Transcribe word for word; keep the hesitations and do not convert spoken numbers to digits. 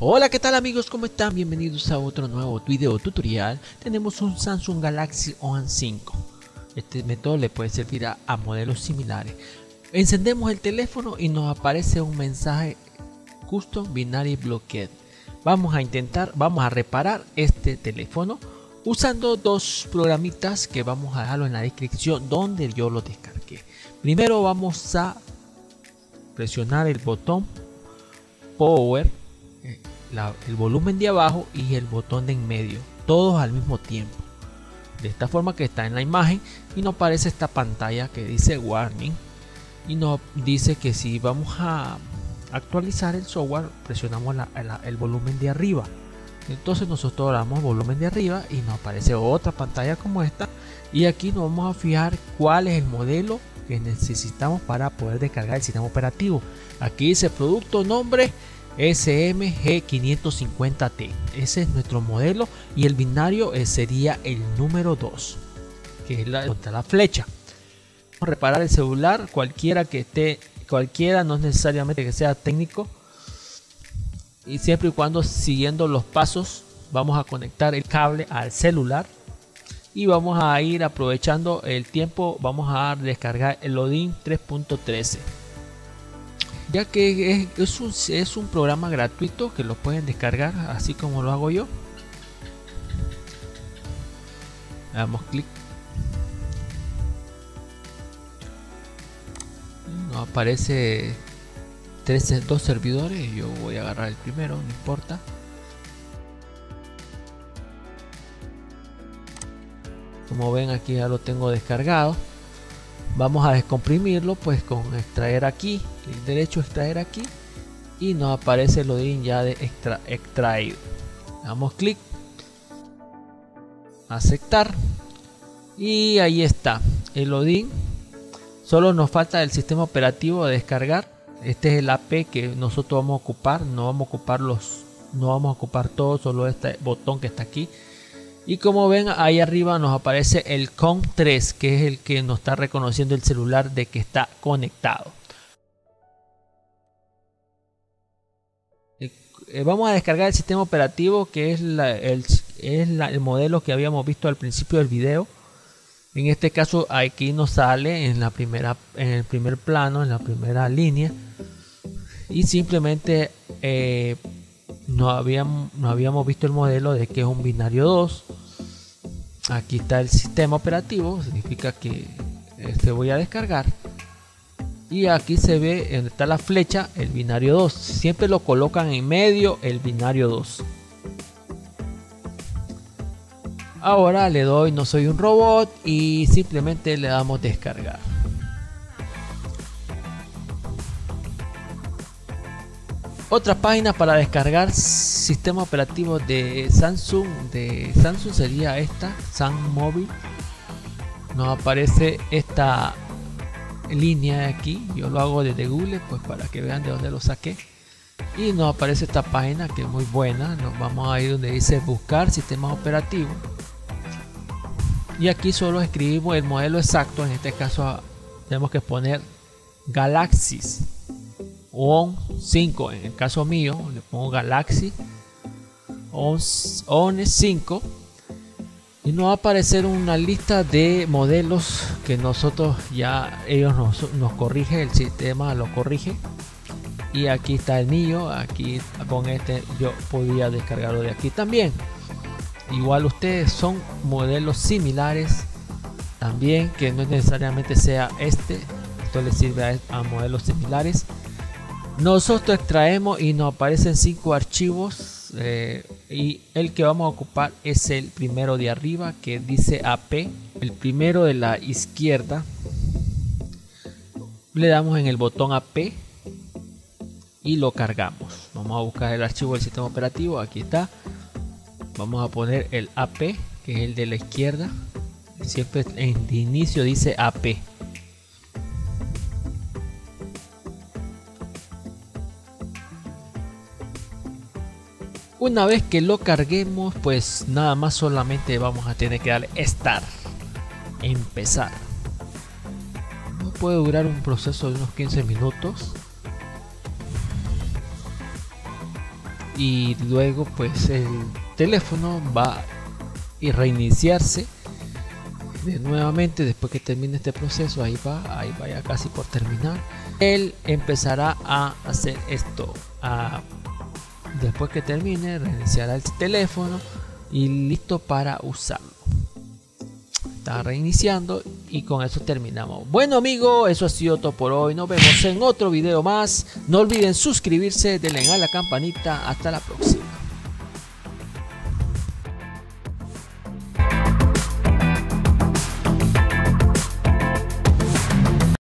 Hola, ¿qué tal amigos? ¿Cómo están? Bienvenidos a otro nuevo video tutorial. Tenemos un Samsung Galaxy ONE cinco. Este método le puede servir a, a modelos similares. Encendemos el teléfono y nos aparece un mensaje Custom Binary Blocked. Vamos a intentar, vamos a reparar este teléfono usando dos programitas que vamos a dejarlo en la descripción donde yo lo descargué. Primero vamos a presionar el botón Power, La, el volumen de abajo y el botón de en medio, todos al mismo tiempo, de esta forma que está en la imagen, y nos aparece esta pantalla que dice Warning y nos dice que si vamos a actualizar el software presionamos la, la, el volumen de arriba. Entonces nosotros damos volumen de arriba y nos aparece otra pantalla como esta, y aquí nos vamos a fijar cuál es el modelo que necesitamos para poder descargar el sistema operativo. Aquí dice producto, nombre S M G quinientos cincuenta T. Ese es nuestro modelo y el binario sería el número dos, que es la, contra la flecha. Vamos a reparar el celular, cualquiera que esté, cualquiera, no es necesariamente que sea técnico, y siempre y cuando siguiendo los pasos. Vamos a conectar el cable al celular y vamos a ir aprovechando el tiempo. Vamos a descargar el Odin tres punto trece, ya que es, es, un, es un programa gratuito que lo pueden descargar así como lo hago yo. Damos clic, nos aparece tres, dos servidores. Yo voy a agarrar el primero, no importa. Como ven, aquí ya lo tengo descargado. Vamos a descomprimirlo pues con extraer aquí, clic derecho, extraer aquí, y nos aparece el Odin ya de extra, extraído. Damos clic, aceptar, y ahí está el Odin. Solo nos falta el sistema operativo de descargar. Este es el A P que nosotros vamos a ocupar. No vamos a ocupar los, no vamos a ocupar todo, solo este botón que está aquí. Y como ven, ahí arriba nos aparece el COM tres, que es el que nos está reconociendo el celular de que está conectado. Eh, vamos a descargar el sistema operativo, que es, la, el, es la, el modelo que habíamos visto al principio del video. En este caso aquí nos sale en, la primera, en el primer plano, en la primera línea. Y simplemente eh, no habíamos, no habíamos visto el modelo de que es un binario dos. Aquí está el sistema operativo, significa que este voy a descargar, y aquí se ve donde está la flecha, el binario dos. Siempre lo colocan en medio, el binario dos. Ahora le doy no soy un robot y simplemente le damos descargar. Otra página para descargar sistema operativo de Samsung de Samsung sería esta, Samsung Móvil. Nos aparece esta línea de aquí. Yo lo hago desde Google pues para que vean de dónde lo saqué, y nos aparece esta página que es muy buena. Nos vamos a ir donde dice buscar sistemas operativos, y aquí solo escribimos el modelo exacto. En este caso tenemos que poner Galaxy ONE cinco. En el caso mío le pongo Galaxy ONE cinco, y nos va a aparecer una lista de modelos que nosotros ya ellos nos, nos corrige, el sistema lo corrige. Y aquí está el mío. Aquí con este yo podía descargarlo de aquí también. Igual ustedes son modelos similares también, que no necesariamente sea este. Esto le sirve a, a modelos similares. Nosotros extraemos y nos aparecen cinco archivos, eh, y el que vamos a ocupar es el primero de arriba que dice A P. El primero de la izquierda, le damos en el botón A P y lo cargamos. Vamos a buscar el archivo del sistema operativo. Aquí está. Vamos a poner el A P, que es el de la izquierda. Siempre en el inicio dice A P. Una vez que lo carguemos, pues nada más solamente vamos a tener que darle Start, empezar. Puede durar un proceso de unos quince minutos. y luego pues el teléfono va a reiniciarse de nuevamente después que termine este proceso. Ahí va, ahí va ya casi por terminar. Él empezará a hacer esto. A, después que termine, reiniciará el teléfono y listo para usarlo. Está reiniciando y con eso terminamos. Bueno amigos, eso ha sido todo por hoy. Nos vemos en otro video más. No olviden suscribirse, denle a la campanita. Hasta la próxima.